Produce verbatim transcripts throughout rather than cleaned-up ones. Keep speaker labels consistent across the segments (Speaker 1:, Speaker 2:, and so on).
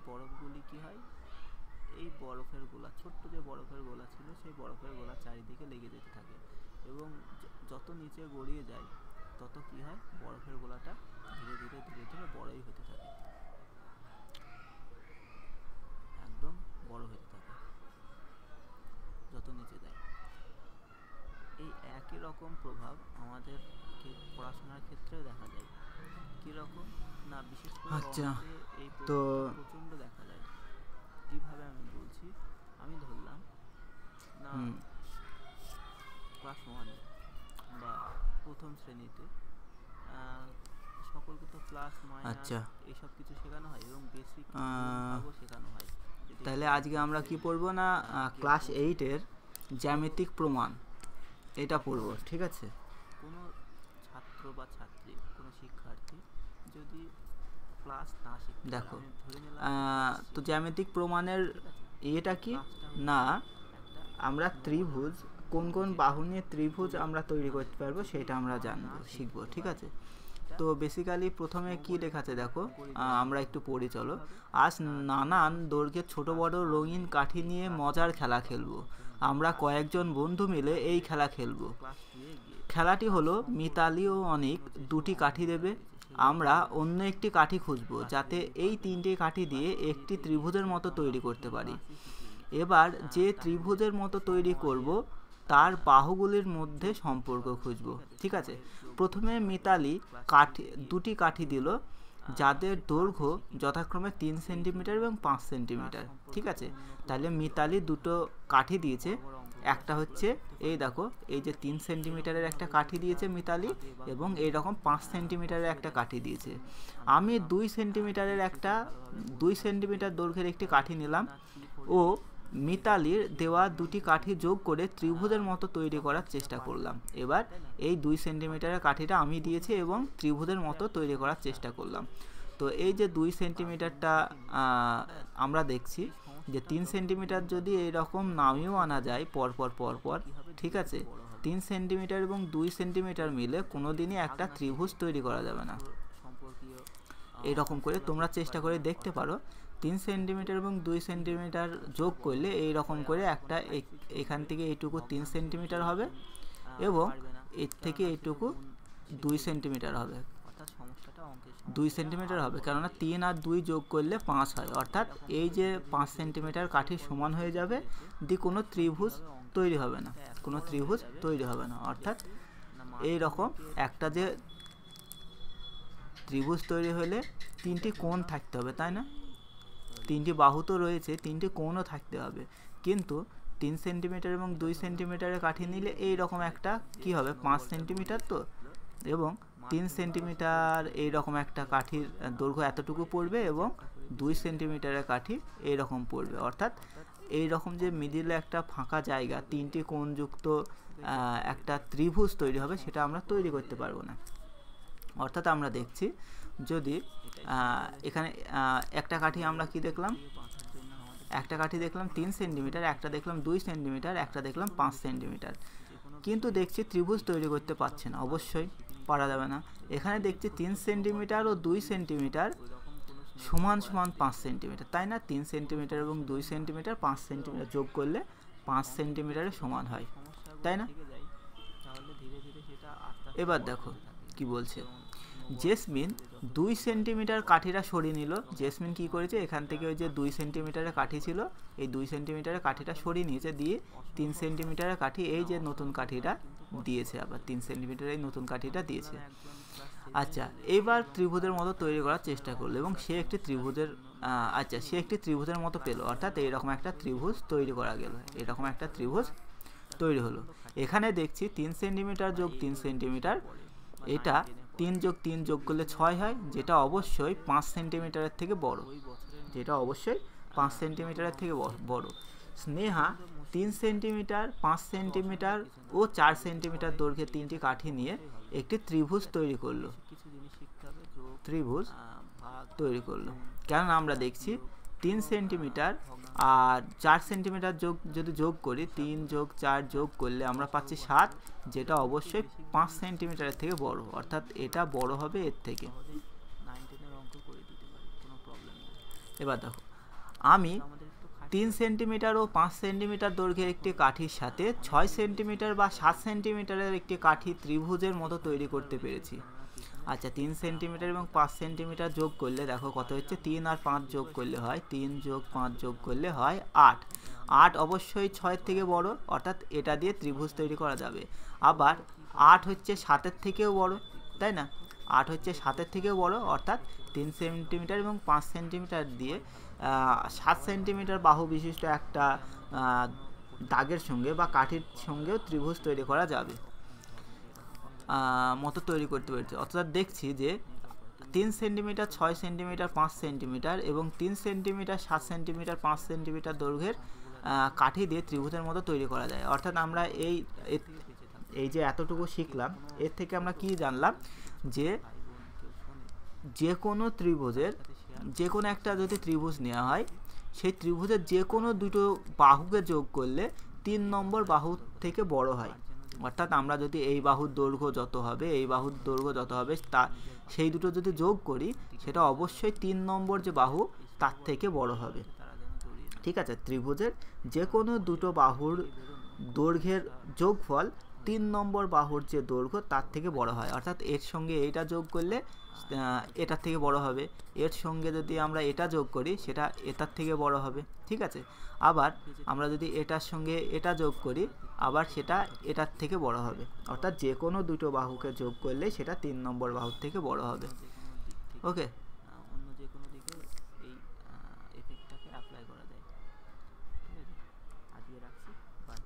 Speaker 1: বরফগুলি কি হয়, এই বরফের গোলা, ছোট্ট যে বরফের গোলা ছিল সেই বরফের গোলা চারিদিকে লেগে যেতে থাকে এবং যত নিচে গড়িয়ে যায় তত কি হয়, বরফের গোলাটা ধীরে ধীরে ধীরে ধীরে বড়ই হতে থাকে, একদম বড় হতে থাকে যত নিচে যায়। এই একই রকম প্রভাব আমাদের পড়াশোনার ক্ষেত্রেও দেখা যায়। কিরকম না, বিশেষ করে
Speaker 2: আচ্ছা,
Speaker 1: এই
Speaker 2: তো
Speaker 1: প্রচণ্ড দেখা যায়। কিভাবে আমি বলছি, আমি ধরলাম না ক্লাস ওয়ানে বা প্রথম শ্রেণীতে সকলকে তো প্লাস মাইনাস এইসব কিছু শেখানো হয় এবং বেসিক ভাগও শেখানো হয়।
Speaker 2: তাহলে আজকে আমরা কি পড়ব না, ক্লাস এইটের জ্যামিতিক প্রমাণ এটা পড়ব, ঠিক আছে?
Speaker 1: কোনো ছাত্র বা ছাত্রী, কোনো শিক্ষার্থী যদি ক্লাস না শিখে,
Speaker 2: দেখো তো জ্যামিতিক প্রমাণের এটা কি না, আমরা ত্রিভুজ কোন কোন বাহু নিয়ে ত্রিভুজ আমরা তৈরি করতে পারবো সেটা আমরা জানবো, শিখবো, ঠিক আছে? তো বেসিক্যালি প্রথমে কি লেখা আছে দেখো, আমরা একটু পড়ি চলো। আজ নানান দৈর্ঘ্যের ছোট বড় রঙিন কাঠি নিয়ে মজার খেলা খেলবো। আমরা কয়েকজন বন্ধু মিলে এই খেলা খেলবো। খেলাটি হলো মিতালি ও অনিক দুটি কাঠি দেবে, আমরা অন্য একটি কাঠি খুঁজবো যাতে এই তিনটে কাঠি দিয়ে একটি ত্রিভুজের মতো তৈরি করতে পারি। এবার যে ত্রিভুজের মতো তৈরি করব তার বাহুগুলির মধ্যে সম্পর্ক খুঁজব, ঠিক আছে? প্রথমে মিতালি কাঠি দুটি কাঠি দিল যাদের দৈর্ঘ্য যথাক্রমে তিন সেন্টিমিটার এবং পাঁচ সেন্টিমিটার, ঠিক আছে? তাহলে মিতালি দুটো কাঠি দিয়েছে, একটা হচ্ছে এই দেখো এই যে তিন সেন্টিমিটারের একটা কাঠি দিয়েছে মিতালি এবং এই রকম পাঁচ সেন্টিমিটারের একটা কাঠি দিয়েছে। আমি দুই সেন্টিমিটারের একটা দুই সেন্টিমিটার দৈর্ঘ্যের একটি কাঠি নিলাম ও মিতালির দেওয়া দুটি কাঠি যোগ করে ত্রিভুজের মতো তৈরি করার চেষ্টা করলাম। এবার এই দুই সেন্টিমিটারের কাঠিটা আমি দিয়েছি এবং ত্রিভুজের মতো তৈরি করার চেষ্টা করলাম। তো এই যে দুই সেন্টিমিটারটা আমরা দেখছি যে তিন সেন্টিমিটার যদি এইরকম নামিয়েও আনা যায় পরপর পরপর, ঠিক আছে? তিন সেন্টিমিটার এবং দুই সেন্টিমিটার মিলে কোনো দিনই একটা ত্রিভুজ তৈরি করা যাবে না। এইরকম করে তোমরা চেষ্টা করে দেখতে পারো, তিন সেন্টিমিটার এবং দুই সেন্টিমিটার যোগ করলে এই রকম করে একটা এখান থেকে এইটুকু তিন সেন্টিমিটার হবে এবং এর থেকে এইটুকু দুই সেন্টিমিটার হবে, দুই সেন্টিমিটার হবে, কেননা তিন আর দুই যোগ করলে পাঁচ হয়, অর্থাৎ এই যে পাঁচ সেন্টিমিটার কাঠি সমান হয়ে যাবে, দি কোনো ত্রিভুজ তৈরি হবে না, কোনো ত্রিভুজ তৈরি হবে না। অর্থাৎ এই রকম একটা যে ত্রিভুজ তৈরি হলে তিনটি কোণ থাকতে হবে, তাই না? তিনটি বাহু তো রয়েছে, তিনটি কোণও থাকতে হবে, কিন্তু তিন সেন্টিমিটার এবং দুই সেন্টিমিটারের কাঠি নিলে এই রকম একটা কি হবে, পাঁচ সেন্টিমিটার তো, এবং তিন সেন্টিমিটার এইরকম একটা কাঠির দৈর্ঘ্য এতটুকু পড়বে এবং দুই সেন্টিমিটারের কাঠি এইরকম পড়বে। অর্থাৎ এই রকম যে মিডিলে একটা ফাঁকা জায়গা, তিনটি কোণযুক্ত একটা ত্রিভুজ তৈরি হবে, সেটা আমরা তৈরি করতে পারবো না। অর্থাৎ আমরা দেখছি যদি এখানে একটা কাঠি আমরা কি দেখলাম, একটা কাঠি দেখলাম তিন সেন্টিমিটার, একটা দেখলাম দুই সেন্টিমিটার, একটা দেখলাম পাঁচ সেন্টিমিটার, কিন্তু দেখছি ত্রিভুজ তৈরি করতে পারছে না, অবশ্যই পারা যাবে না। এখানে দেখছি তিন সেন্টিমিটার ও দুই সেন্টিমিটার সমান সমান পাঁচ সেন্টিমিটার, তাই না? তিন সেন্টিমিটার এবং দুই সেন্টিমিটার পাঁচ সেন্টিমিটার যোগ করলে পাঁচ সেন্টিমিটারের সমান হয়, তাই না? এবার দেখো কি বলছে, জেসমিন দুই সেন্টিমিটার কাঠিটা সরিয়ে নিল। জেসমিন কি করেছে, এখান থেকে ওই যে দুই সেন্টিমিটারের কাঠি ছিল, এই দুই সেন্টিমিটারের কাঠিটা সরিয়ে নিয়েছে, দিয়ে তিন সেন্টিমিটারের কাঠি এই যে নতুন কাঠিটা দিয়েছে, আবার তিন সেন্টিমিটারের এই নতুন কাঠিটা দিয়েছে। আচ্ছা, এবার ত্রিভুজের মতো তৈরি করার চেষ্টা করলো এবং সে একটি ত্রিভুজের আচ্ছা সে একটি ত্রিভুজের মতো পেলো, অর্থাৎ এইরকম একটা ত্রিভুজ তৈরি করা গেল, এরকম একটা ত্রিভুজ তৈরি হলো। এখানে দেখছি তিন সেন্টিমিটার যোগ তিন সেন্টিমিটার, এটা তিন যোগ তিন যোগ করলে ছয় হয়, যেটা অবশ্যই পাঁচ সেন্টিমিটারের থেকে বড়, যেটা অবশ্যই পাঁচ সেন্টিমিটারের থেকে বড়। স্নেহা তিন সেন্টিমিটার, পাঁচ সেন্টিমিটার ও চার সেন্টিমিটার দৈর্ঘ্যের তিনটি কাঠি নিয়ে একটি ত্রিভুজ তৈরি করলো, ত্রিভুজ তৈরি করলো। কেননা আমরা দেখছি তিন সেন্টিমিটার আর চার সেন্টিমিটার যোগ যদি যোগ করি, তিন যোগ চার যোগ করলে আমরা পাচ্ছি সাত, যেটা অবশ্যই পাঁচ সেন্টিমিটারের থেকে বড়, অর্থাৎ এটা বড় হবে এর থেকে। এবার দেখো আমি তিন সেন্টিমিটার ও পাঁচ সেন্টিমিটার দৈর্ঘ্যের একটি কাঠির সাথে ছয় সেন্টিমিটার বা সাত সেন্টিমিটারের একটি কাঠি ত্রিভুজের মতো তৈরি করতে পেরেছি। আচ্ছা, তিন সেন্টিমিটার এবং পাঁচ সেন্টিমিটার যোগ করলে দেখো কত হচ্ছে, তিন আর পাঁচ যোগ করলে হয়, তিন যোগ পাঁচ যোগ করলে হয় আট। আট অবশ্যই ছয়ের থেকে বড়, অর্থাৎ এটা দিয়ে ত্রিভুজ তৈরি করা যাবে। আবার আট হচ্ছে সাতের থেকেও বড়, তাই না? আট হচ্ছে সাতের থেকেও বড়, অর্থাৎ তিন সেন্টিমিটার এবং পাঁচ সেন্টিমিটার দিয়ে সাত সেন্টিমিটার বাহু বিশিষ্ট একটা দাগের সঙ্গে বা কাঠির সঙ্গেও ত্রিভুজ তৈরি করা যাবে মতো তৈরি করতে পেরেছে। অর্থাৎ দেখছি যে তিন সেন্টিমিটার, ছয় সেন্টিমিটার, পাঁচ সেন্টিমিটার এবং তিন সেন্টিমিটার, সাত সেন্টিমিটার, পাঁচ সেন্টিমিটার দৈর্ঘ্যের কাঠি দিয়ে ত্রিভুজের মতো তৈরি করা যায়। অর্থাৎ আমরা এই এই যে এতটুকু শিখলাম, এর থেকে আমরা কি জানলাম যে যে কোনো ত্রিভুজের যে কোনো একটা যদি ত্রিভুজ নেওয়া হয়, সেই ত্রিভুজের যে কোনো দুটো বাহুকে যোগ করলে তিন নম্বর বাহু থেকে বড় হয়। অর্থাৎ আমরা যদি এই বাহুর দৈর্ঘ্য যত হবে, এই বাহুর দৈর্ঘ্য যত হবে, তা সেই দুটো যদি যোগ করি, সেটা অবশ্যই তিন নম্বর যে বাহু তার থেকে বড় হবে। ঠিক আছে, ত্রিভুজের যে কোনো দুটো বাহুর দৈর্ঘ্যের যোগফল তিন নম্বর বাহুর যে দৈর্ঘ্য তার থেকে বড় হয়। অর্থাৎ এর সঙ্গে এইটা যোগ করলে এটার থেকে বড় হবে, এর সঙ্গে যদি আমরা এটা যোগ করি সেটা এটার থেকে বড় হবে। ঠিক আছে, আবার আমরা যদি এটার সঙ্গে এটা যোগ করি, আবার সেটা এটার থেকে বড় হবে। অর্থাৎ যে কোনো দুটো বাহুকে যোগ করলে সেটা তিন নম্বর বাহুর থেকে বড় হবে। ওকে,
Speaker 1: অন্য যে কোনো দিকে এই এফেক্টটাকে অ্যাপ্লাই করা যায়। ঠিক আছে, আজকে রাখছি, বাই।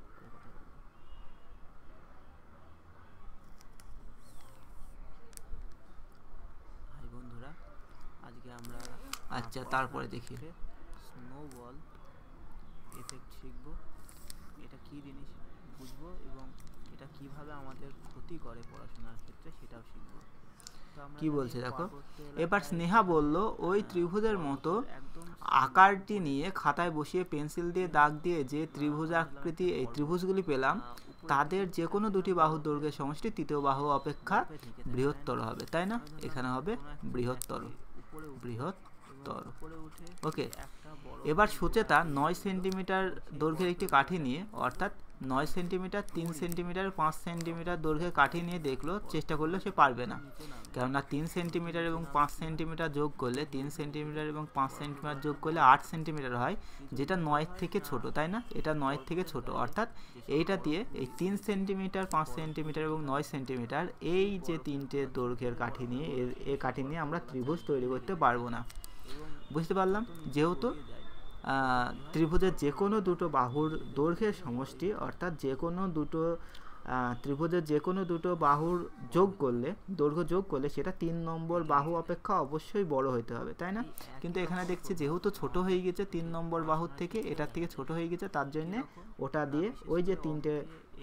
Speaker 1: হাই বন্ধুরা, আজকে আমরা
Speaker 2: আচ্ছা তারপরে দেখি
Speaker 1: স্নোবল এফেক্ট শিখব। এটা কি জিনিস বুঝবো এবং এটা কিভাবে আমাদের ক্ষতি করে পড়াশোনার ক্ষেত্রে সেটাও শিখব।
Speaker 2: কি বলছে দেখো, এবার স্নেহা বলল ওই ত্রিভুজের মতো আকারটি নিয়ে খাতায় বসিয়ে পেন্সিল দিয়ে দাগ দিয়ে যে ত্রিভুজ আকৃতি এই ত্রিভুজগুলি পেলাম, তাদের যে কোনো দুটি বাহুর দৈর্ঘ্যের সমষ্টি তৃতীয় বাহু অপেক্ষা বৃহত্তর হবে, তাই না? এখানে হবে বৃহত্তর, বৃহত্তর। ওকে, এবার সুচেতা নয় সেন্টিমিটার দৈর্ঘ্যের একটি কাঠি নিয়ে, অর্থাৎ নয় সেন্টিমিটার, তিন সেন্টিমিটার, পাঁচ সেন্টিমিটার দৈর্ঘ্যের কাঠি নিয়ে দেখলো, চেষ্টা করলেও সে পারবে না। কেননা তিন সেন্টিমিটার এবং পাঁচ সেন্টিমিটার যোগ করলে তিন সেন্টিমিটার এবং পাঁচ সেন্টিমিটার যোগ করলে আট সেন্টিমিটার হয়, যেটা নয়ের থেকে ছোট, তাই না? এটা নয়ের থেকে ছোট, অর্থাৎ এইটা দিয়ে এই তিন সেন্টিমিটার, পাঁচ সেন্টিমিটার এবং নয় সেন্টিমিটার এই যে তিনটে দৈর্ঘ্যের কাঠি নিয়ে এই কাঠি নিয়ে আমরা ত্রিভুজ তৈরি করতে পারবো না। বুঝতে পারলাম? যেহেতু ত্রিভুজের যে কোনো দুটো বাহুর দৈর্ঘ্যের সমষ্টি, অর্থাৎ যে কোনো দুটো ত্রিভুজের যে কোনো দুটো বাহুর যোগ করলে, দৈর্ঘ্য যোগ করলে সেটা তিন নম্বর বাহু অপেক্ষা অবশ্যই বড় হতে হবে, তাই না? কিন্তু এখানে দেখছি যেহেতু ছোট হয়ে গেছে তিন নম্বর বাহুর থেকে, এটার থেকে ছোট হয়ে গেছে, তার জন্যে ওটা দিয়ে ওই যে তিনটে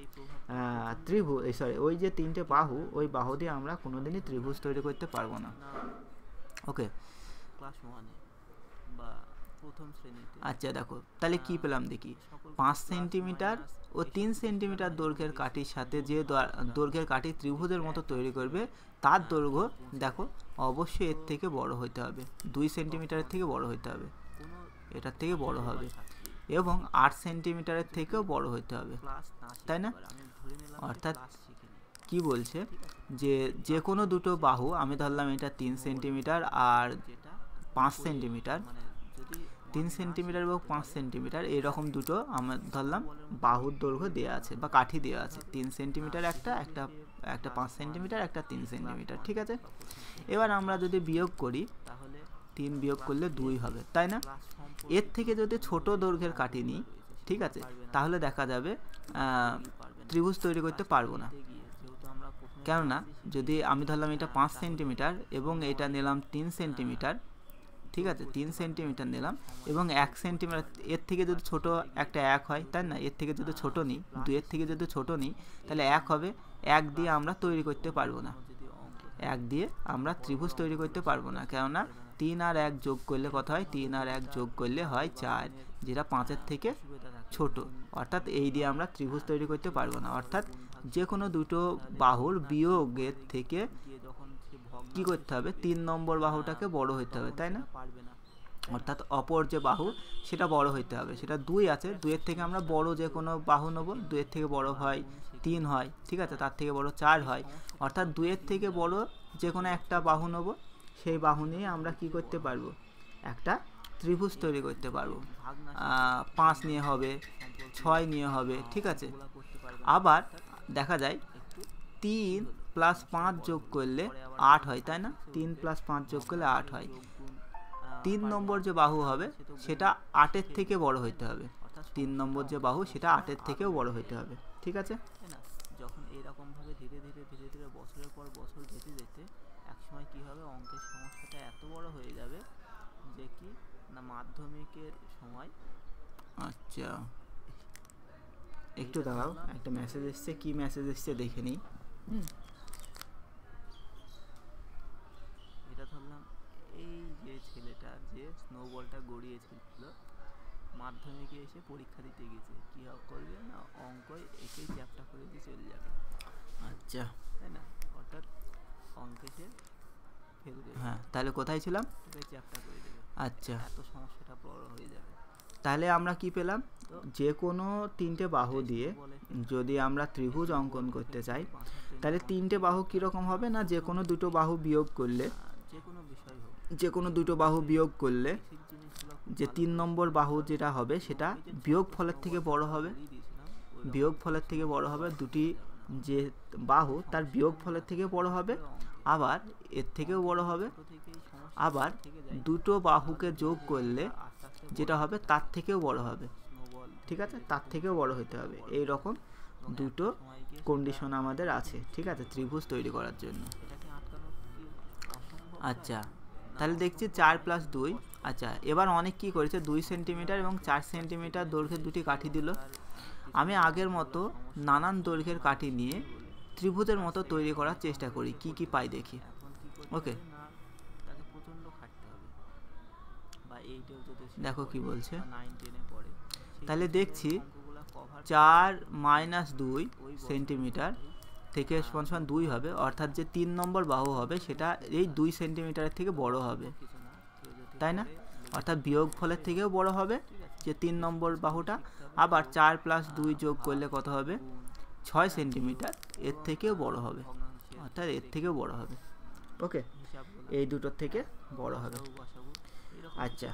Speaker 2: ত্রিভুজ সরি ওই যে তিনটে বাহু, ওই বাহু দিয়ে আমরা কোনোদিনই ত্রিভুজ তৈরি করতে পারবো না। ওকে,
Speaker 1: ক্লাস ওয়ানে বা প্রথম শ্রেণীতে।
Speaker 2: আচ্ছা দেখো, তাহলে কি পেলাম দেখি, পাঁচ সেন্টিমিটার ও তিন সেন্টিমিটার দৈর্ঘ্যের কাঠির সাথে যে দৈর্ঘ্যের কাঠি ত্রিভুজের মতো তৈরি করবে, তার দৈর্ঘ্য দেখো অবশ্যই এর থেকে বড় হতে হবে, দুই সেন্টিমিটারের থেকে বড় হতে হবে, এটার থেকে বড় হবে, এবং আট সেন্টিমিটারের থেকেও বড় হতে হবে, তাই না? অর্থাৎ কি বলছে যে যে কোনো দুটো বাহু, আমি ধরলাম এটা তিন সেন্টিমিটার আর পাঁচ সেন্টিমিটার, তিন সেন্টিমিটার এবং পাঁচ সেন্টিমিটার এরকম দুটো আমরা ধরলাম বাহুর দৈর্ঘ্য দেওয়া আছে বা কাঠি দেওয়া আছে, তিন সেন্টিমিটার একটা একটা একটা পাঁচ সেন্টিমিটার একটা তিন সেন্টিমিটার। ঠিক আছে, এবার আমরা যদি বিয়োগ করি, তিন বিয়োগ করলে দুই হবে, তাই না? এর থেকে যদি ছোট দৈর্ঘ্যের কাঠি নিই, ঠিক আছে, তাহলে দেখা যাবে ত্রিভুজ তৈরি করতে পারবো না। কেননা যদি আমি ধরলাম এটা পাঁচ সেন্টিমিটার এবং এটা নিলাম তিন সেন্টিমিটার, ঠিক আছে, তিন সেন্টিমিটার নিলাম এবং এক সেন্টিমিটার, এর থেকে যদি ছোট একটা এক হয়, তাই না? এর থেকে যদি ছোট নিই, দুইয়ের থেকে যদি ছোট নিই, তাহলে এক হবে, এক দিয়ে আমরা তৈরি করতে পারবো না, এক দিয়ে আমরা ত্রিভুজ তৈরি করতে পারবো না। কেননা তিন আর এক যোগ করলে কত হয়? তিন আর এক যোগ করলে হয় চার, যেটা পাঁচের থেকে ছোট, অর্থাৎ এই দিয়ে আমরা ত্রিভুজ তৈরি করতে পারবো না। অর্থাৎ যে কোনো দুটো বাহুর বিয়োগের থেকে কি করতে হবে? তিন নম্বর বাহুটাকে বড় হতে হবে, তাই না? অর্থাৎ অপর যে বাহু সেটা বড় হইতে হবে। সেটা দুই আছে, দুইয়ের থেকে আমরা বড় যে কোনো বাহু নেব, দুইয়ের থেকে বড় হয় তিন হয়, ঠিক আছে, তার থেকে বড় চার হয়। অর্থাৎ দুইয়ের থেকে বড় যে কোনো একটা বাহু নেব, সেই বাহু নিয়ে আমরা কি করতে পারবো, একটা ত্রিভুজ তৈরি করতে পারবো। পাঁচ নিয়ে হবে, ছয় নিয়ে হবে, ঠিক আছে। আবার দেখা যায় তিন প্লাস পাঁচ যোগ করলে আট হয়, তাই না? তিন প্লাস পাঁচ যোগ করলে আট হয়। তিন নম্বর যে বাহু হবে সেটা আটের থেকে বড় হইতে হবে। তিন নম্বর যে বাহু সেটা আটের থেকেও বড় হইতে হবে, ঠিক আছে।
Speaker 1: যখন এরকম ভাবে ধীরে ধীরে ধীরে ধীরে বছরের পর বছর যেতে যেতে একসময় কি হবে, অঙ্কের সমস্যাটা এত বড় হয়ে যাবে যে কি না মাধ্যমিকের সময়।
Speaker 2: আচ্ছা একটু দাঁড়াও, একটা মেসেজ এসছে, কি মেসেজ এসছে দেখে নিই।
Speaker 1: এটা ধরলাম এই যে ছেলেটা যে স্নোবলটা গড়িয়েছিল মাধ্যমিকে এসে পরীক্ষা দিতে গেছে, কি করবে না অঙ্ক একেই চ্যাপ্টা করে দিয়ে চলে যাবে।
Speaker 2: আচ্ছা
Speaker 1: তাই না, অর্থাৎ অঙ্কে সে ফেল দেবে।
Speaker 2: হ্যাঁ, তাহলে কোথায় ছিলাম?
Speaker 1: এটাই চ্যাপ্টা করে দেবে।
Speaker 2: আচ্ছা,
Speaker 1: এত সমস্যাটা বড় হয়ে যাবে।
Speaker 2: তাহলে আমরা কি পেলাম, যে কোনো তিনটে বাহু দিয়ে যদি আমরা ত্রিভুজ অঙ্কন করতে চাই, তাহলে তিনটে বাহু কীরকম হবে না, যে কোনো দুটো বাহু বিয়োগ করলে,
Speaker 1: যে কোনো বিষয় হোক,
Speaker 2: যে কোনো দুটো বাহু বিয়োগ করলে যে তিন নম্বর বাহু যেটা হবে সেটা বিয়োগ ফলের থেকে বড় হবে। বিয়োগ ফলের থেকে বড় হবে, দুটি যে বাহু তার বিয়োগ ফলের থেকে বড় হবে, আবার এর থেকেও বড় হবে। আবার দুটো বাহুকে যোগ করলে যেটা হবে তার থেকেও বড় হবে, ঠিক আছে, তার থেকেও বড় হতে হবে। এই রকম দুটো কন্ডিশন আমাদের আছে, ঠিক আছে, ত্রিভুজ তৈরি করার জন্য। আচ্ছা, তাহলে দেখছি চার প্লাস দুই। আচ্ছা, এবার অনেক কি করেছে, দুই সেন্টিমিটার এবং চার সেন্টিমিটার দৈর্ঘ্যের দুটি কাঠি দিল। আমি আগের মতো নানান দৈর্ঘ্যের কাঠি নিয়ে ত্রিভুজের মতো তৈরি করার চেষ্টা করি, কি কি পাই দেখি। ওকে, দেখো কি বলছে। তাহলে দেখছি চার মাইনাস দুই সেন্টিমিটার থেকে সমান সমান দুই হবে, অর্থাৎ যে তিন নম্বর বাহু হবে সেটা এই দুই সেন্টিমিটারের থেকে বড় হবে, তাই না? অর্থাৎ বিয়োগ ফলের থেকেও বড় হবে যে তিন নম্বর বাহুটা। আবার চার প্লাস দুই যোগ করলে কত হবে, ছয় সেন্টিমিটার, এর থেকেও বড় হবে, অর্থাৎ এর থেকেও বড় হবে। ওকে, এই দুটোর থেকে বড় হবে। আচ্ছা,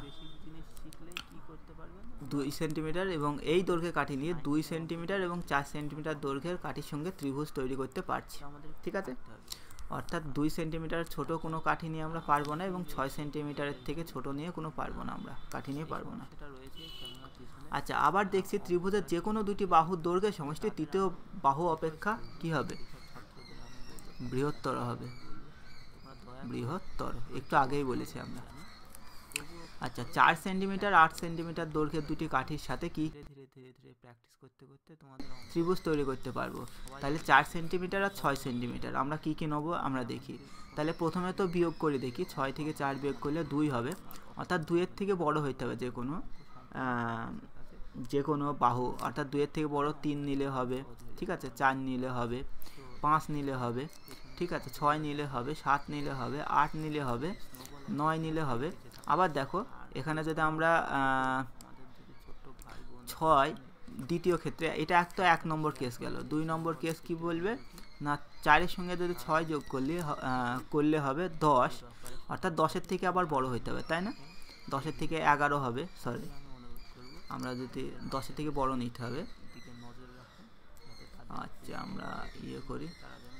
Speaker 2: দুই সেন্টিমিটার এবং এই দৈর্ঘ্যের কাঠি নিয়ে দুই সেন্টিমিটার এবং চার সেন্টিমিটার দৈর্ঘ্যের কাঠির সঙ্গে ত্রিভুজ তৈরি করতে পারছি, ঠিক আছে। অর্থাৎ দুই সেন্টিমিটার ছোট কোনো কাঠি নিয়ে আমরা পারবো না, এবং ছয় সেন্টিমিটারের থেকে ছোট নিয়ে কোনো পারবো না, আমরা কাঠি নিয়ে পারবো না। আচ্ছা, আবার দেখছি ত্রিভুজের যে কোনো দুটি বাহুর দৈর্ঘ্যের সমষ্টি তৃতীয় বাহু অপেক্ষা কি হবে, বৃহত্তর হবে। বৃহত্তর একটু আগেই বলেছি আমরা। আচ্ছা, চার সেন্টিমিটার আট সেন্টিমিটার দৈর্ঘ্যের দুটি কাঠির সাথে কি ধীরে ধীরে ধীরে প্র্যাকটিস করতে করতে তোমাদের ত্রিভুজ তৈরি করতে পারবো। তাহলে চার সেন্টিমিটার আর ছয় সেন্টিমিটার আমরা কি কি নেবো আমরা দেখি। তাহলে প্রথমে তো বিয়োগ করে দেখি, ছয় থেকে চার বিয়োগ করলে দুই হবে, অর্থাৎ দুইয়ের থেকে বড় হইতে হবে যে কোনো যে কোনো বাহু, অর্থাৎ দুইয়ের থেকে বড় তিন নিলে হবে, ঠিক আছে, চার নিলে হবে, পাঁচ নিলে হবে, ঠিক আছে, ছয় নিলে হবে, সাত নিলে হবে, আট নিলে হবে, নয় নিলে হবে। আবার দেখো এখানে যদি আমরা ছয় দ্বিতীয় ক্ষেত্রে, এটা এক তো এক নম্বর কেস গেল। দুই নম্বর কেস কি বলবে না, চারের সঙ্গে যদি ছয় যোগ করলে করলে হবে দশ, অর্থাৎ দশের থেকে আবার বড় হইতে হবে, তাই না? দশের থেকে এগারো হবে, সরি, আমরা যদি দশের থেকে বড় নিতে হবে। আচ্ছা, আমরা ইয়ে করি,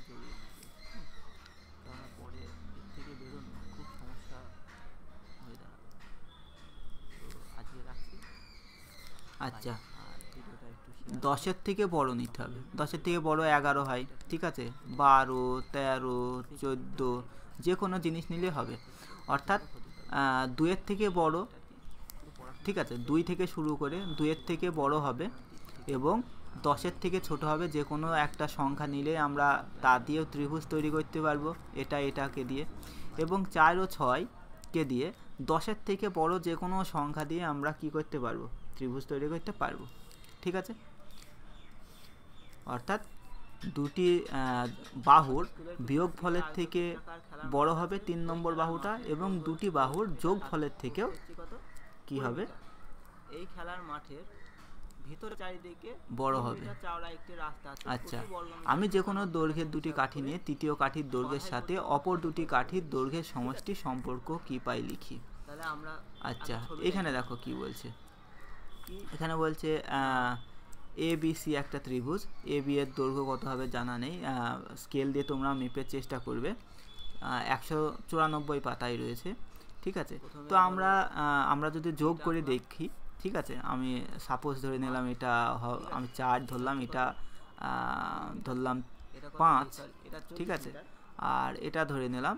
Speaker 2: আচ্ছা, দশের থেকে বড় নিতে হবে, দশের থেকে বড় এগারো হয়, ঠিক আছে, বারো তেরো চোদ্দো যে কোনো জিনিস নিলে হবে। অর্থাৎ দুইয়ের থেকে বড়, ঠিক আছে, দুই থেকে শুরু করে দুইয়ের থেকে বড় হবে এবং দশের থেকে ছোট হবে, যে কোনো একটা সংখ্যা নিলে আমরা তা দিয়েও ত্রিভুজ তৈরি করতে পারবো, এটা এটাকে দিয়ে। এবং চার ও ছয়কে দিয়ে দশের থেকে বড় যে কোনো সংখ্যা দিয়ে আমরা কি করতে পারবো, ত্রিভুজ তৈরি করতে পারবো, ঠিক আছে। অর্থাৎ দুটি আহ, বাহুর বিয়োগফলের থেকে বড় হবে তিন নম্বর বাহুটা, এবং দুটি বাহুর যোগফলের থেকেও কি হবে,
Speaker 1: এই খেলার মাঠের ভিতরে চারিদিকে
Speaker 2: বড় হবে।
Speaker 1: চওড়া একটি রাস্তা আছে।
Speaker 2: আচ্ছা, আমি যে কোনো দৈর্ঘ্যের দুটি কাঠি নিয়ে তৃতীয় কাঠির দৈর্ঘ্যের সাথে অপর দুটি কাঠির দৈর্ঘ্যের সমষ্টি সম্পর্ক কি পাই লিখি।
Speaker 1: তাহলে আমরা
Speaker 2: আচ্ছা, এখানে দেখো কি বলছে।
Speaker 1: কি
Speaker 2: এখানে বলছে এ বি সি একটা ত্রিভুজ, এ বি এর দৈর্ঘ্য কত হবে জানা নেই, স্কেল দিয়ে তোমরা মেপের চেষ্টা করবে। একশো চুরানব্বই পাতায় রয়েছে, ঠিক আছে। তো আমরা আহ, আমরা যদি যোগ করে দেখি, ঠিক আছে, আমি সাপোজ ধরে নিলাম এটা হ- আমি চার ধরলাম, এটা আহ, ধরলাম
Speaker 1: এটা কত?
Speaker 2: পাঁচ,
Speaker 1: এটা
Speaker 2: ঠিক
Speaker 1: চল্লিশ
Speaker 2: আছে,
Speaker 1: মিটার,
Speaker 2: আর এটা ধরে নিলাম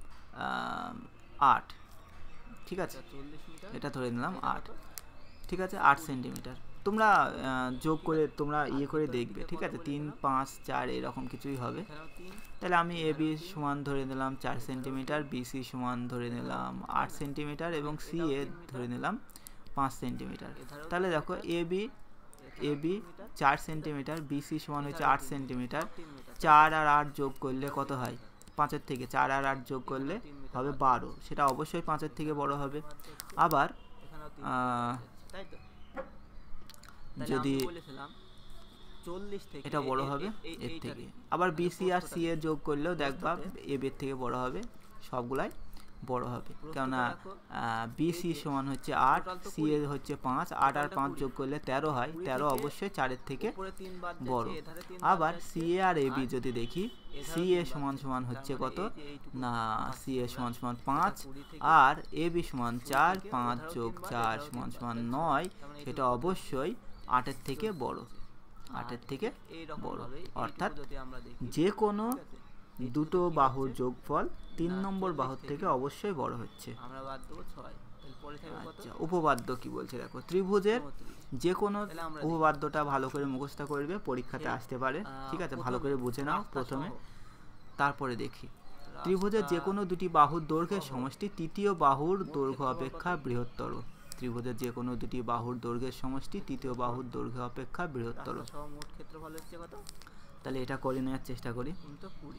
Speaker 2: আহ, আট, ঠিক আছে,
Speaker 1: এটা চল্লিশ মিটার,
Speaker 2: এটা ধরে নিলাম
Speaker 1: এটা
Speaker 2: আট,
Speaker 1: কত?
Speaker 2: ঠিক আছে, আট সেন্টিমিটার। তোমরা আহ, যোগ করে তোমরা ইয়ে করে দেখবে, ঠিক আছে, তিন পাঁচ চার এরকম কিছুই হবে।
Speaker 1: এখানেও তিন,
Speaker 2: তাহলে আমি এ বি সমান ধরে নিলাম চার সেন্টিমিটার, বিসি সমান ধরে নিলাম আট সেন্টিমিটার, এবং সি এ ধরে নিলাম পাঁচ সেন্টিমিটার। তাহলে দেখো এ বি এ বি চার সেন্টিমিটার, বিসি সমান হচ্ছে আট সেন্টিমিটার,
Speaker 1: তিন মিটার,
Speaker 2: চার আর আট যোগ করলে কত হয়, পাঁচের থেকে চার আর আট যোগ করলে হবে বারো, সেটা অবশ্যই পাঁচের থেকে বড় হবে। আবার
Speaker 1: এখানেও তিন
Speaker 2: আহ,
Speaker 1: মিটার, তাই তো? তাহলে
Speaker 2: যদি
Speaker 1: আমি বলেছিলাম চল্লিশ থেকে
Speaker 2: এটা বড়
Speaker 1: এ- এ-
Speaker 2: হবে
Speaker 1: এই-
Speaker 2: এর
Speaker 1: এইটা
Speaker 2: থেকে।
Speaker 1: দিই।
Speaker 2: আবার
Speaker 1: মানে
Speaker 2: বিসি আর সি
Speaker 1: প্রস্থটা
Speaker 2: এ যোগ করলেও দেখবা
Speaker 1: প্রস্থতে-
Speaker 2: এ বের থেকে বড় হবে, সবগুলাই বড় হবে,
Speaker 1: প্রস্থটা
Speaker 2: কেননা
Speaker 1: দেখো,
Speaker 2: বিসি
Speaker 1: এই যে
Speaker 2: সমান হচ্ছে আট,
Speaker 1: total তো
Speaker 2: সি এ হচ্ছে পাঁচ, আট আর
Speaker 1: totalটা
Speaker 2: পাঁচ
Speaker 1: কুড়ি।
Speaker 2: যোগ করলে তেরো হয়,
Speaker 1: কুড়ি
Speaker 2: তেরো
Speaker 1: থেকে
Speaker 2: অবশ্যই চারের থেকে
Speaker 1: উপরে তিন বাদ যাচ্ছে,
Speaker 2: বড়।
Speaker 1: এধারে তিন বাদ
Speaker 2: আবার
Speaker 1: যাচ্ছে,
Speaker 2: C A R A B
Speaker 1: আর
Speaker 2: যদি দেখি,
Speaker 1: এধারেও
Speaker 2: সি এ
Speaker 1: তিন বাদ
Speaker 2: সমান
Speaker 1: যাচ্ছে।
Speaker 2: সমান
Speaker 1: তার
Speaker 2: হচ্ছে
Speaker 1: মানে
Speaker 2: কত,
Speaker 1: এই যে এইটুকু
Speaker 2: না
Speaker 1: পাচ্ছি
Speaker 2: সি এ
Speaker 1: আমরা,
Speaker 2: সমান সমান
Speaker 1: এটা
Speaker 2: পাঁচ,
Speaker 1: কুড়ি থেকে
Speaker 2: আর এ বি সমান
Speaker 1: কুড়ি
Speaker 2: চার,
Speaker 1: থেকে
Speaker 2: পাঁচ
Speaker 1: এধারেও
Speaker 2: যোগ
Speaker 1: তিন বাদ,
Speaker 2: চার
Speaker 1: এধারেও
Speaker 2: সমান
Speaker 1: তিন বাদ
Speaker 2: সমান
Speaker 1: যাচ্ছে।
Speaker 2: নয়,
Speaker 1: তার মানে
Speaker 2: সেটা
Speaker 1: এইটুকু
Speaker 2: অবশ্যই আটের থেকে বড়, আটের থেকে
Speaker 1: এইরকম
Speaker 2: বড়।
Speaker 1: ভাবে
Speaker 2: অর্থাৎ
Speaker 1: এইটুকু যদি আমরা দেখি,
Speaker 2: যে কোনো
Speaker 1: ঠিক আছে? এইটুকুতে
Speaker 2: দুটো
Speaker 1: কি
Speaker 2: বাহুর
Speaker 1: হচ্ছে?
Speaker 2: যোগফল তিন
Speaker 1: না,
Speaker 2: নম্বর
Speaker 1: চল্লিশ
Speaker 2: বাহুর
Speaker 1: থেকে
Speaker 2: থেকে অবশ্যই বড় হচ্ছে।
Speaker 1: আমরা বাদ দেবো ছয়, তাহলে পরে থাকবে কত?
Speaker 2: আচ্ছা, উপপাদ্য কি বলছে দেখো, ত্রিভুজের
Speaker 1: চৌত্রিশ।
Speaker 2: যে কোনো
Speaker 1: তাহলে আমরা দেখি।
Speaker 2: উপপাদ্যটা ভালো করে মুখস্থ করবে, পরীক্ষাতে
Speaker 1: সে-
Speaker 2: আসতে পারে,
Speaker 1: আহ,
Speaker 2: ঠিক আছে, ভালো
Speaker 1: প্রথমে
Speaker 2: করে বুঝে নাও
Speaker 1: রাস্তা
Speaker 2: প্রথমে,
Speaker 1: সহ।
Speaker 2: তারপরে দেখি।
Speaker 1: রাস্তা
Speaker 2: ত্রিভুজের যে কোনো দুটি বাহুর দৈর্ঘ্যের
Speaker 1: সহ।
Speaker 2: সমষ্টি তৃতীয় বাহুর
Speaker 1: মোট
Speaker 2: দৈর্ঘ্য
Speaker 1: ক্ষেত্রফল
Speaker 2: অপেক্ষা
Speaker 1: কত?
Speaker 2: বৃহত্তর। ত্রিভুজের যে কোনো দুটি বাহুর দৈর্ঘ্যের সমষ্টি তৃতীয় বাহুর দৈর্ঘ্য অপেক্ষা বৃহত্তর।
Speaker 1: রাস্তা সহ মোট ক্ষেত্রফল হচ্ছে কত?
Speaker 2: তাহলে এটা করে নেওয়ার চেষ্টা করি।
Speaker 1: কিন্তু কুড়ি,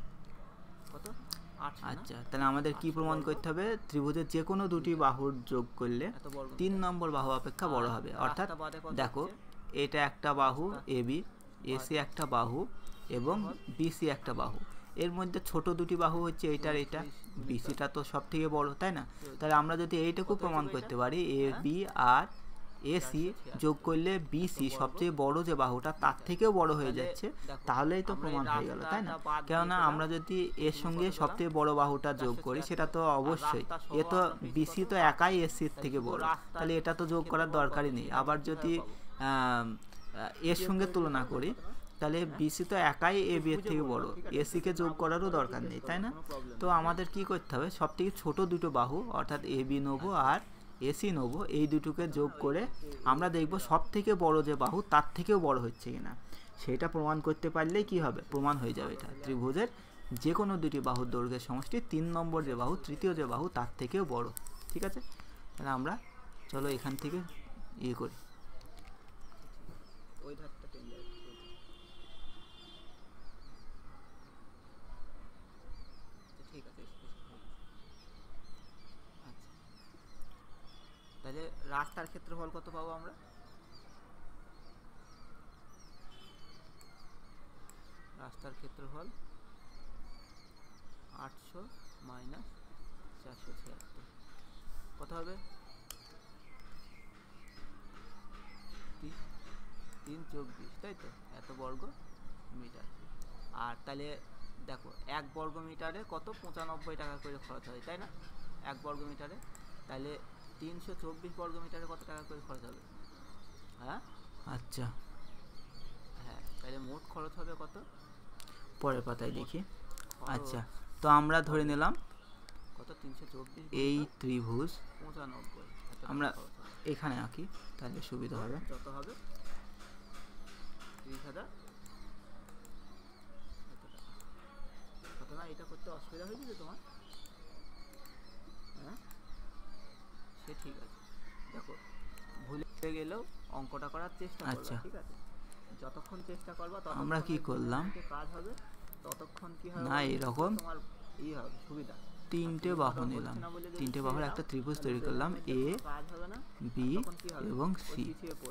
Speaker 1: কত? আটশো না?
Speaker 2: আচ্ছা, তাহলে আমাদের কি
Speaker 1: আটশো
Speaker 2: প্রমাণ
Speaker 1: বর্গ।
Speaker 2: করতে হবে, ত্রিভুজের যে কোনো দুটি বাহুর যোগ করলে
Speaker 1: এত বর্গ
Speaker 2: তিন
Speaker 1: মিটার।
Speaker 2: নম্বর বাহু অপেক্ষা বড়
Speaker 1: আর
Speaker 2: হবে।
Speaker 1: রাস্তা
Speaker 2: অর্থাৎ
Speaker 1: বাদে কত
Speaker 2: দেখো,
Speaker 1: হচ্ছে?
Speaker 2: এটা একটা বাহু
Speaker 1: রাস্তা
Speaker 2: এ বি, এসি একটা বাহু এবং বিসি একটা বাহু, এর মধ্যে ছোট দুটি বাহু হচ্ছে এইটার এটা,
Speaker 1: চৌত্রিশ
Speaker 2: বিসিটা তো সব থেকে বড়, তাই না? তাহলে আমরা যদি এইটুকু
Speaker 1: কত
Speaker 2: প্রমাণ
Speaker 1: হচ্ছে
Speaker 2: করতে
Speaker 1: এটা?
Speaker 2: পারি, এ
Speaker 1: হ্যাঁ?
Speaker 2: বি আর এসি
Speaker 1: চারশো ছিয়াত্তর।
Speaker 2: যোগ করলে বিসি
Speaker 1: বর্গ
Speaker 2: সবচেয়ে বড় যে বাহুটা তার থেকেও বড় হয়ে
Speaker 1: তাহলে
Speaker 2: যাচ্ছে,
Speaker 1: দেখো,
Speaker 2: তাহলেই তো
Speaker 1: আমরা এই
Speaker 2: প্রমাণ হয়ে গেল, তাই না?
Speaker 1: রাস্তাটা বাদ দিয়ে
Speaker 2: কেননা
Speaker 1: পেলাম
Speaker 2: আমরা যদি এর
Speaker 1: তুমি
Speaker 2: সঙ্গে
Speaker 1: কত পেলাম?
Speaker 2: সবচেয়ে বড় বাহুটা যোগ
Speaker 1: চারশো
Speaker 2: করি,
Speaker 1: ছিয়াত্তর।
Speaker 2: সেটা তো
Speaker 1: আর
Speaker 2: অবশ্যই,
Speaker 1: রাস্তা সহ
Speaker 2: এ তো
Speaker 1: আমরা পেয়েছি
Speaker 2: বিসি
Speaker 1: কত?
Speaker 2: তো একাই এসির
Speaker 1: তাহলে
Speaker 2: থেকে
Speaker 1: শুধু
Speaker 2: বড়,
Speaker 1: রাস্তার
Speaker 2: তাহলে এটা তো যোগ করার
Speaker 1: ক্ষেত্রফল
Speaker 2: দরকারই
Speaker 1: কত?
Speaker 2: নেই।
Speaker 1: সেটা
Speaker 2: আবার
Speaker 1: আমরা
Speaker 2: যদি
Speaker 1: কিভাবে পাবো?
Speaker 2: আহ, এর সঙ্গে তুলনা করি, তাহলে বিসি তো একাই এ বি এর থেকে বড়, এসিকে যোগ করারও দরকার নেই, তাই না? তো আমাদের কি করতে হবে, সব থেকে ছোট দুটো বাহু অর্থাৎ এ বি নেবো আর এসি নেবো, এই দুটোকে যোগ করে আমরা দেখব সব থেকে বড় যে বাহু তার থেকেও বড় হচ্ছে কিনা, সেটা প্রমাণ করতে পারলেই কি হবে, প্রমাণ হয়ে যাবে এটা ত্রিভুজের যে কোনো দুটি বাহুর দৈর্ঘ্যের সমষ্টি তিন নম্বর যে বাহু, তৃতীয় যে বাহু তার থেকেও বড়, ঠিক আছে? তাহলে আমরা চলো এখান থেকে ইয়ে করি।
Speaker 1: ওই ধারটা টেনে যাবে। ঠিক আছে, আচ্ছা, তাহলে রাস্তার ক্ষেত্রফল কত পাবো আমরা? রাস্তার ক্ষেত্রফল আটশো মাইনাস চারশো ছিয়াত্তর কত হবে? তিন- তিন চব্বিশ, তাই তো, এত বর্গ মিটার। আর তাহলে দেখো, এক বর্গ মিটারে কত? পঁচানব্বই টাকা করে খরচ হয়, তাই না? এক বর্গ মিটারে, তাহলে তিনশো চব্বিশ বর্গ মিটারে কত টাকা করে খরচ হবে? হ্যাঁ
Speaker 2: আচ্ছা,
Speaker 1: হ্যাঁ, তাহলে মোট খরচ হবে কত?
Speaker 2: পরের পাতায় দেখি।
Speaker 1: খরচ
Speaker 2: আচ্ছা, তো আমরা ধরে নিলাম
Speaker 1: কত? তিনশো চব্বিশ
Speaker 2: এই ত্রিভুজ,
Speaker 1: পঁচানব্বই, এত টাকা
Speaker 2: আমরা
Speaker 1: খরচ হবে।
Speaker 2: এখানে আঁকি তাহলে সুবিধা হবে।
Speaker 1: যত হবে তিরিশ হাজার এত টাকা। কত না, এটা করতে অসুবিধা হয়েছে তোমার? হ্যাঁ, সে ঠিক আছে, দেখো ভুলে গেলেও অঙ্কটা করার চেষ্টা করো,
Speaker 2: আচ্ছা।
Speaker 1: ঠিক আছে? যতক্ষণ চেষ্টা করবা
Speaker 2: আমরা কি করলাম
Speaker 1: কাজ হবে, ততক্ষণ কি হবে
Speaker 2: না এরকম
Speaker 1: তোমার ই হবে সুবিধা।
Speaker 2: তিনটে বাহু নিলাম, তিনটে বাহুর একটা ত্রিভুজ তৈরি করলাম এ বি এবং সি।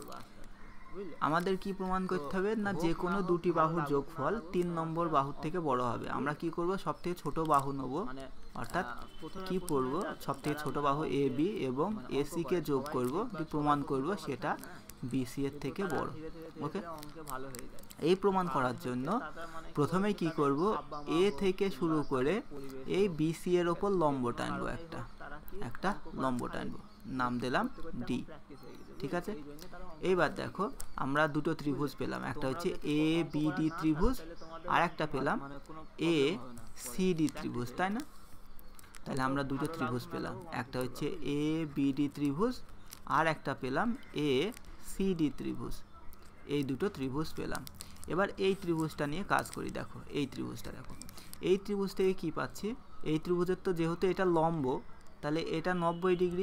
Speaker 2: আমাদের কি প্রমাণ করতে হবে না যে কোনো দুটি বাহুর যোগফল তিন নম্বর বাহুর থেকে বড় হবে। আমরা কি করব সবথেকে ছোট বাহু নেব, অর্থাৎ কি করব সবথেকে ছোট বাহু এ বি এবং এসি কে যোগ করব, প্রমাণ করব সেটা বিসি এর থেকে বড়। ওকে, এই প্রমাণ করার জন্য প্রথমেই কি করব এ থেকে শুরু করে এই বিসি এর ওপর লম্ব টানবো, একটা একটা লম্ব টানবো, নাম দিলাম ডি। ঠিক আছে, এইবার দেখো আমরা দুটো ত্রিভুজ পেলাম, একটা হচ্ছে এ বি ডি ত্রিভুজ আর একটা পেলাম এ সি ডি ত্রিভুজ, তাই না? তাহলে আমরা দুটো ত্রিভুজ পেলাম, একটা হচ্ছে এ বি ডি ত্রিভুজ আর একটা পেলাম এ সি ডি ত্রিভুজ। এই দুটো ত্রিভুজ পেলাম। এবার এই ত্রিভুজটা নিয়ে কাজ করি। দেখো এই ত্রিভুজটা, দেখো এই ত্রিভুজ থেকে কী পাচ্ছি, এই ত্রিভুজের তো যেহেতু এটা লম্ব তাহলে এটা নব্বই ডিগ্রি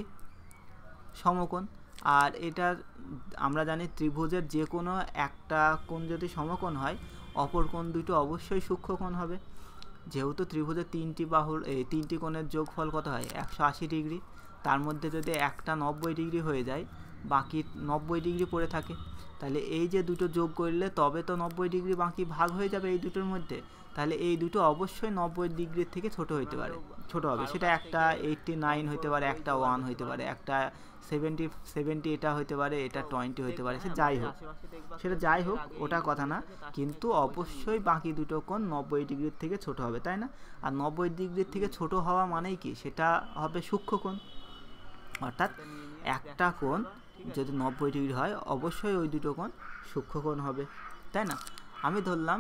Speaker 2: সমকোণ, আর এটা আমরা জানি ত্রিভুজের যে কোনো একটা কোণ যদি সমকোণ হয় অপর কোণ দুটো অবশ্যই সূক্ষ্মকোণ হবে। যেহেতু ত্রিভুজের তিনটি বাহুর এই তিনটি কোণের যোগফল কত হয় একশো আশি ডিগ্রি, তার মধ্যে যদি একটা নব্বই ডিগ্রি হয়ে যায় বাকি নব্বই ডিগ্রি পড়ে থাকে, তাহলে এই যে দুটো যোগ করলে তবে তো নব্বই ডিগ্রি বাকি ভাগ হয়ে যাবে এই দুটোর মধ্যে, তাহলে এই দুটো অবশ্যই নব্বই ডিগ্রির থেকে ছোট হতে পারে, ছোট হবে। সেটা একটা এইটটি নাইন হতে পারে, একটা ওয়ান হতে পারে, একটা সেভেন্টি সেভেন্টি এটা হতে পারে, এটা টোয়েন্টি হতে পারে, সে যাই হোক, সেটা যাই হোক ওটা কথা না, কিন্তু অবশ্যই বাকি দুটো কোণ নব্বই ডিগ্রির থেকে ছোট হবে, তাই না? আর নব্বই ডিগ্রির থেকে ছোট হওয়া মানেই কি, সেটা হবে সূক্ষ্মকোণ। অর্থাৎ একটা কোণ যদি নব্বই ডিগ্রি হয় অবশ্যই ওই দুটো কোণ সূক্ষ্মকোণ হবে, তাই না? আমি ধরলাম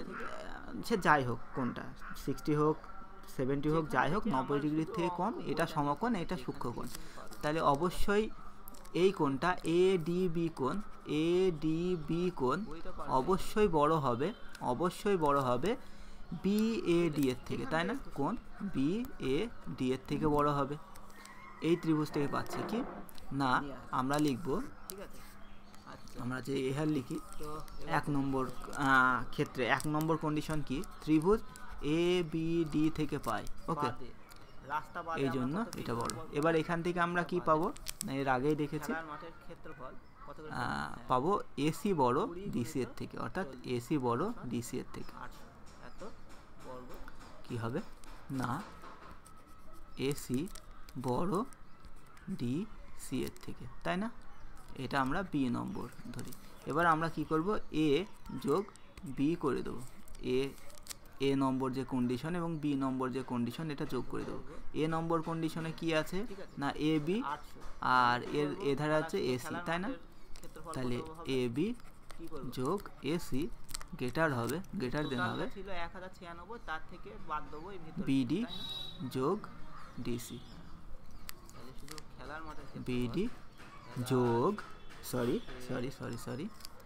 Speaker 2: সে যাই হোক কোণটা সিক্সটি হোক সেভেন্টি হোক যাই হোক নব্বই ডিগ্রির থেকে কম, এটা সমকোণ এটা সূক্ষ্মকোণ। তাহলে অবশ্যই এই কোণটা এ ডি বি কোণ, এ ডি বি কোণ অবশ্যই বড় হবে, অবশ্যই বড় হবে বি এ ডি এর থেকে, তাই না? কোণ বি এ ডি এর থেকে বড় হবে। এই ত্রিভুজ থেকে পাচ্ছি কি না, আমরা লিখব, আমরা যে এহার লিখি এক নম্বর ক্ষেত্রে এক নম্বর কন্ডিশন কি, ত্রিভুজ এ বি ডি থেকে পাই। ওকে, এই জন্য এটা বড়। এবার এখান থেকে আমরা কি পাবো না, এর আগেই দেখেছি পাবো এসি বড় ডিসি এর থেকে, অর্থাৎ এসি বড় ডিসি এর থেকে। কি হবে না এসি বড় ডি সি এর থেকে, তাই না? এটা আমরা বি নম্বর ধরি। এবার আমরা কি করব এ যোগ বি করে দেবো, এ এ নম্বর যে কন্ডিশন এবং বি নম্বর যে কন্ডিশন এটা যোগ করে দেবো। এ নম্বর কন্ডিশনে কি আছে না এ বি আর এর এ ধারে আছে এসি, তাই না? তাহলে এ বি যোগ এসি গ্রেটার হবে, গ্রেটার দেন হবে বিডি যোগ ডিসি, বিডি যোগ sorry sorry sorry sorry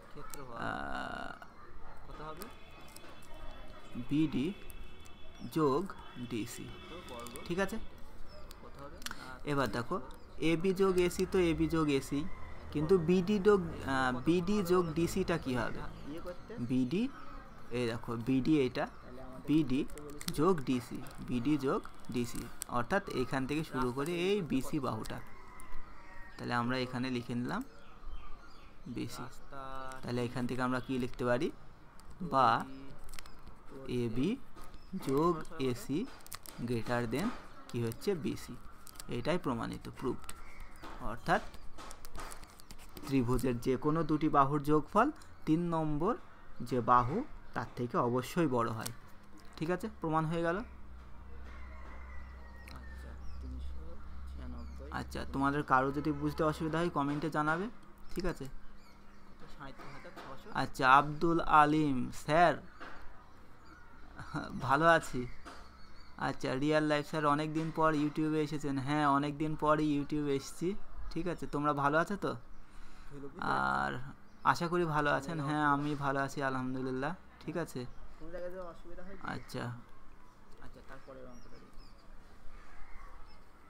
Speaker 2: BD যোগ ডিসি। ঠিক আছে, এবার দেখো এ বি যোগ এসি তো এ বি যোগ এসি, কিন্তু বিডি যোগ বিডি যোগ ডিসিটা কী হবে, বিডি এই দেখো বিডি এটা বিডি যোগ ডিসি, বিডি যোগ ডিসি, অর্থাৎ এখান থেকে শুরু করে এই বিসি বাহুটা, তাহলে আমরা এখানে লিখে নিলাম বিসি। তাহলে এখান থেকে আমরা কি লিখতে পারি, বা এ বি যোগ এসি গ্রেটার দেন কি হচ্ছে বিসি, এটাই প্রমাণিত, প্রুভড। অর্থাৎ ত্রিভুজের যে কোনো দুটি বাহুর যোগফল তিন নম্বর যে বাহু তার থেকে অবশ্যই বড় হয়। ঠিক আছে, প্রমাণ হয়ে গেল। আচ্ছা, তোমাদের কারো যদি বুঝতে অসুবিধা হয় কমেন্টে জানাবে। ঠিক আছে, আচ্ছা আব্দুল আলিম স্যার ভালো আছি। আচ্ছা রিয়েল লাইফ স্যার অনেক দিন পর ইউটিউবে এসেছেন। হ্যাঁ অনেক দিন পরই ইউটিউবে এসেছি। ঠিক আছে, তোমরা ভালো আছো তো? আর আশা করি ভালো আছেন। হ্যাঁ আমি ভালো আছি আলহামদুলিল্লাহ। ঠিক আছে, আচ্ছা আচ্ছা তারপরে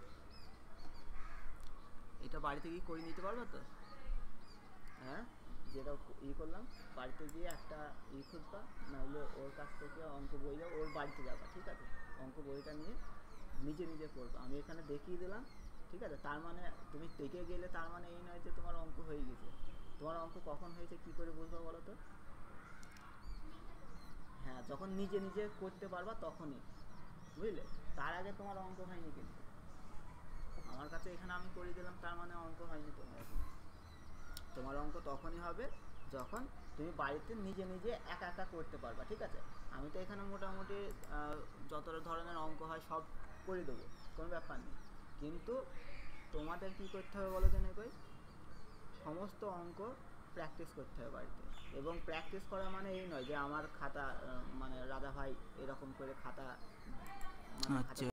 Speaker 2: এটা বাড়িতে কি করে নিতে পারবে তো? হ্যাঁ
Speaker 1: যেটা ই করলাম, বাড়িতে গিয়ে একটা ই খুঁজবা, নাহলে ওর কাছ থেকে অঙ্ক বই যাও, ওর বাড়িতে যাবা, ঠিক আছে, অঙ্ক বইটা নিয়ে নিজে নিজে করবা। আমি এখানে দেখিয়ে দিলাম, ঠিক আছে। তার মানে তুমি দেখে গেলে তার মানে এই নয় যে তোমার অঙ্ক হয়ে গেছে। তোমার অঙ্ক কখন হয়েছে কি করে বুঝবা বলো তো? হ্যাঁ, যখন নিজে নিজে করতে পারবা তখনই, বুঝলে? তার আগে তোমার অঙ্ক হয়নি কিন্তু। আমার কাছে এখানে আমি করে দিলাম, তার মানে অঙ্ক হয়নি তোমার এখন। তোমার অঙ্ক তখনই হবে যখন তুমি বাড়িতে নিজে নিজে একা একা করতে পারবা, ঠিক আছে। আমি তো এখানে মোটামুটি যত ধরনের অঙ্ক হয় সব করে দেবো, কোনো ব্যাপার নেই। কিন্তু তোমাদের কি করতে হবে বলো তো কই, সমস্ত অঙ্ক প্র্যাকটিস করতে হবে বাড়িতে। এবং প্র্যাকটিস করা মানে এই নয় যে আমার খাতা মানে রাজা ভাই এরকম করে খাতা মানে
Speaker 2: আচ্ছা।